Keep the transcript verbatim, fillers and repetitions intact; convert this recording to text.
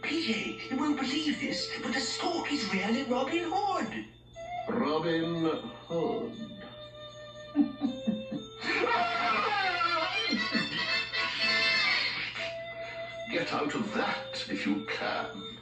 P J, you won't believe this, but the stork is really Robin Hood. Robin Hood. Get out of that if you can.